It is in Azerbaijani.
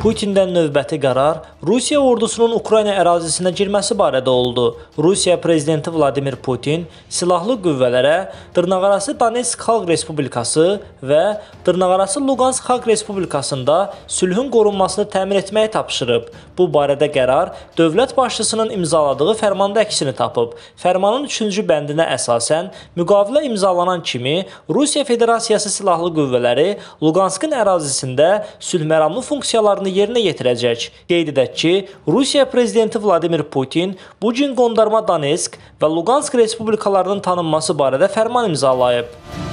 Putindən növbəti qərar Rusiya ordusunun Ukrayna ərazisinə girməsi barədə oldu. Rusiya prezidenti Vladimir Putin silahlı qüvvələrə dırnaqarası Donetsk Xalq Respublikası və dırnaqarası Luqansk Xalq Respublikasında sülhün qorunmasını təmin etməyi tapşırıb. Bu barədə qərar dövlət başçısının imzaladığı fərmanda əksini tapıb. Fərmanın 3-cü bəndinə əsasən müqavilə imzalanan kimi Rusiya Federasiyası silahlı qüvvələri Luqanskın ərazisində sülh məramlı funksiyalarını yerinə yetirəcək. Qeyd edək ki, Rusiya prezidenti Vladimir Putin bu gün qondarma Donetsk və Luqansk respublikalarının tanınması barədə fərman imzalayıb.